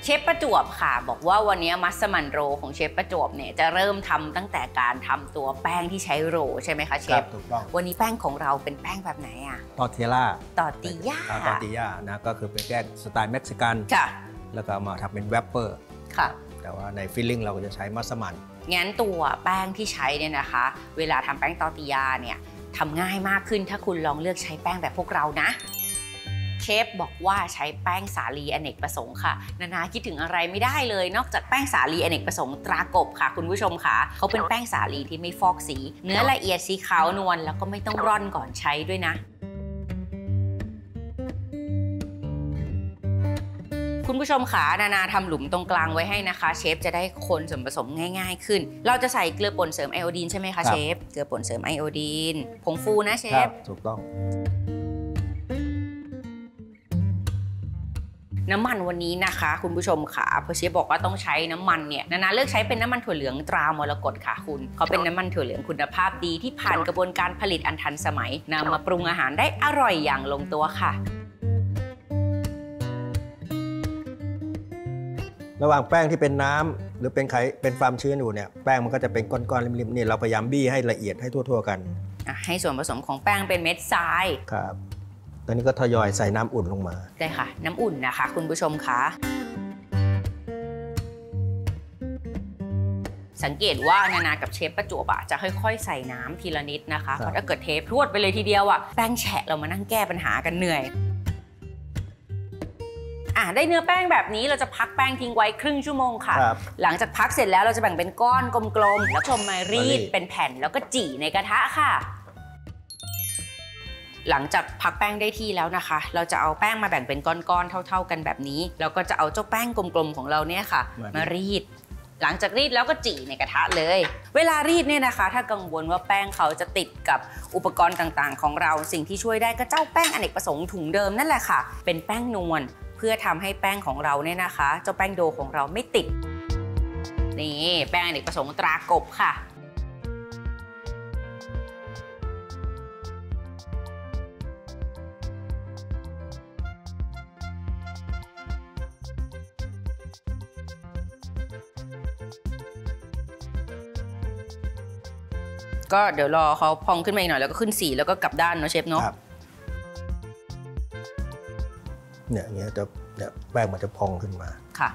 ชฟประจวบค่ะบอกว่าวันนี้มัสมั่นโรของเชฟประจวบเนี่ยจะเริ่มทำตั้งแต่การทำตัวแป้งที่ใช้โรใช่ไหมคะเชฟถูกต้องวันนี้แป้งของเราเป็นแป้งแบบไหนอะตอร์ติล่าตอร์ติย่านะก็คือเป็นแป้งสไตล์เม็กซิกันแล้วก็มาทำเป็นแวปเปอร์ค่ะแต่ว่าในฟิลลิ่งเราก็จะใช้มัสมั่นงั้นตัวแป้งที่ใช้เนี่ยนะคะเวลาทำแป้งตอร์ติย่าเนี่ยทำง่ายมากขึ้นถ้าคุณลองเลือกใช้แป้งแบบพวกเรานะเชฟบอกว่าใช้แป้งสาลีอเนกประสงค์ค่ะนานาคิดถึงอะไรไม่ได้เลยนอกจากแป้งสาลีอเนกประสงค์ตรากบค่ะคุณผู้ชมค่ะเขาเป็นแป้งสาลีที่ไม่ฟอกสีเนื้อละเอียดสีขาวนวลแล้วก็ไม่ต้องร่อนก่อนใช้ด้วยนะคุณผู้ชมค่ะนานาทำหลุมตรงกลางไว้ให้นะคะเชฟจะได้คนส่วนผสมง่ายๆขึ้นเราจะใส่เกลือป่นเสริมไอโอดีนใช่ไหมคะเชฟเกลือป่นเสริมไอโอดีนผงฟูนะเชฟถูกต้องน้ำมันวันนี้นะคะคุณผู้ชมค่ะพอเชฟบอกว่าต้องใช้น้ำมันเนี่ยนานาเลือกใช้เป็นน้ำมันถั่วเหลืองตรามรกตค่ะคุณเขาเป็นน้ำมันถั่วเหลืองคุณภาพดีที่ผ่านกระบวนการผลิตอันทันสมัยนำมาปรุงอาหารได้อร่อยอย่างลงตัวค่ะระหว่างแป้งที่เป็นน้ำหรือเป็นความชื้นอยู่เนี่ยแป้งมันก็จะเป็นก้อนๆริมๆนี่เราพยายามบี้ให้ละเอียดให้ทั่วๆกันให้ส่วนผสมของแป้งเป็นเม็ดทรายครับตอนนี้ก็ทยอยใส่น้ำอุ่นลงมาได้ค่ะน้ำอุ่นนะคะคุณผู้ชมคะสังเกตว่านานากับเชฟประจวบจะค่อยๆใส่น้ำทีละนิดนะคะเพราะถ้าเกิดเทพรวดไปเลยทีเดียวแป้งแฉะเรามานั่งแก้ปัญหากันเหนื่อยได้เนื้อแป้งแบบนี้เราจะพักแป้งทิ้งไว้ครึ่งชั่วโมงค่ะหลังจากพักเสร็จแล้วเราจะแบ่งเป็นก้อนกลมๆแล้วชมมารีดเป็นแผ่นแล้วก็จี่ในกระทะค่ะหลังจากพักแป้งได้ที่แล้วนะคะเราจะเอาแป้งมาแบ่งเป็นก้อนๆเท่าๆกันแบบนี้แล้วก็จะเอาเจ้าแป้งกลมๆของเราเนี่ยค่ะมารีดหลังจากรีดแล้วก็จี่ในกระทะเลยเวลารีดเนี่ยนะคะถ้ากังวลว่าแป้งเขาจะติดกับอุปกรณ์ต่างๆของเราสิ่งที่ช่วยได้ก็เจ้าแป้งอเนกประสงค์ถุงเดิมนั่นแหละค่ะเป็นแป้งนวลเพื่อทำให้แป้งของเราเนี่ยนะคะเจ้าแป้งโดของเราไม่ติดนี่แป้งอเนกประสงค์ตรากบค่ะก็เดี๋ยวรอเขาพองขึ้นมาอีกหน่อยแล้วก็ขึ้นสีแล้วก็กลับด้านเนาะเชฟเนาะเนี่ยแป้งมันจะพองขึ้นมาค่ะ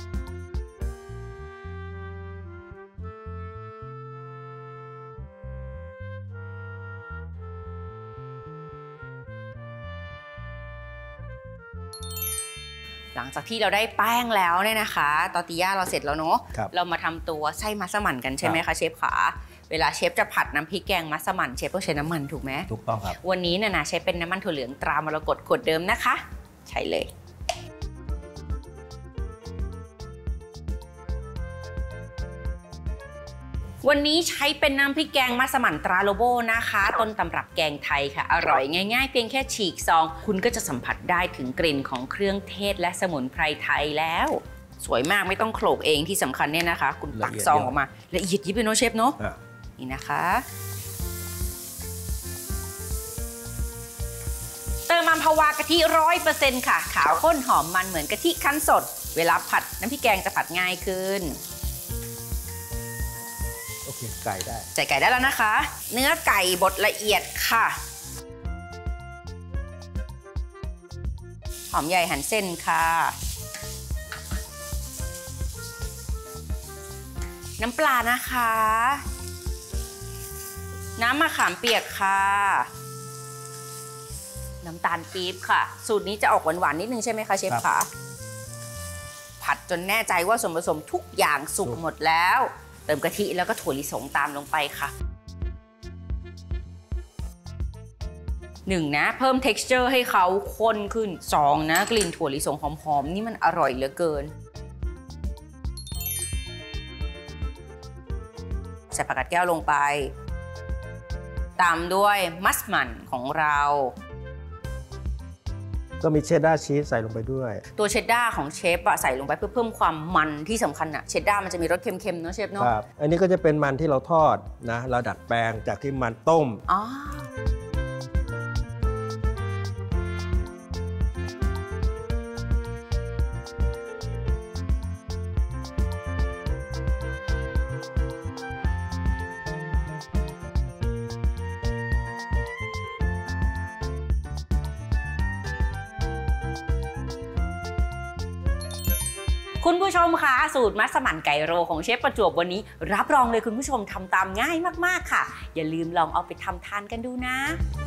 หลังจากที่เราได้แป้งแล้วเนี่ยนะคะตอร์ติย่าเราเสร็จแล้วเนาะเรามาทำตัวไส้มัสมั่นกันใช่ไหมคะเชฟขาเวลาเชฟจะผัดน้ำพริกแกงมัสมั่นเชฟต้องใช้น้ำมันถูกไหมถูกต้องครับวันนี้นานาใช้เป็นน้ำมันถั่วเหลืองตรามรกตขวดเดิมนะคะใช้เลยวันนี้ใช้เป็นน้ำพริกแกงมัสมั่นตราโลโบนะคะต้นตำรับแกงไทยค่ะอร่อยง่ายๆเพียงแค่ฉีกซองคุณก็จะสัมผัสได้ถึงกลิ่นของเครื่องเทศและสมุนไพรไทยแล้วสวยมากไม่ต้องโขลกเองที่สำคัญเนี่ยนะคะคุณตักซองออกมาละเอียดยิบเลยเนาะเชฟเนาะนี่นะคะเติมอัมพวากะทิ 100% ค่ะขาวข้นหอมมันเหมือนกะทิคั้นสดเวลาผัดน้ำพริกแกงจะผัดง่ายขึ้นโอเคไก่ได้ใส่ไก่ได้แล้วนะคะเนื้อไก่บดละเอียดค่ะหอมใหญ่หั่นเส้นค่ะน้ำปลานะคะน้ำมะขามเปียกค่ะน้ำตาลปี๊บค่ะสูตรนี้จะออกหวานๆนิดนึงใช่ไหมคะเชฟคะผัดจนแน่ใจว่าส่วนผสมทุกอย่างสุกหมดแล้วเติมกะทิแล้วก็ถั่วลิสงตามลงไปค่ะ1นะเพิ่ม texture ให้เขาข้นขึ้น2นะกลิ่นถั่วลิสงหอมๆนี่มันอร่อยเหลือเกินใส่ผักกาดแก้วลงไปตามด้วยมัสมั่นของเราก็มีเชดดาร์ชีสใส่ลงไปด้วยตัวเชดดาร์ของเชฟใส่ลงไปเพื่อเพิ่มความมันที่สำคัญเชดดาร์มันจะมีรสเค็มๆเนาะเชฟเนาะครับอันนี้ก็จะเป็นมันที่เราทอดนะเราดัดแปลงจากที่มันต้มคุณผู้ชมคะสูตรมัสมั่นไก่โรของเชฟประจวบวันนี้รับรองเลยคุณผู้ชมทำตามง่ายมากๆค่ะอย่าลืมลองเอาไปทำทานกันดูนะ